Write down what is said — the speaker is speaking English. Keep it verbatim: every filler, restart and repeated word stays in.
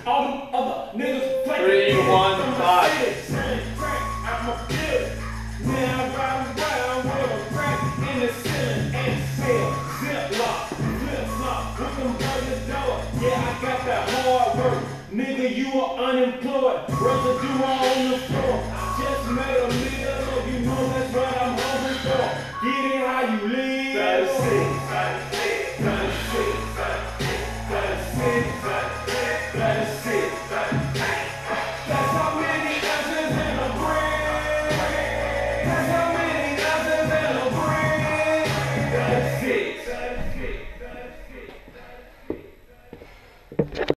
All them other niggas play. Three, one, five. Same crack, I'm a killer. Now I ride around with a crack in the ceiling and sell. Zip lock, flip flop, with them by the door. Yeah, I got that hard work. Nigga, you are unemployed. Residue on the floor. Just made a meal, you know that's what I'm hoping for. Get it how you live. That's it.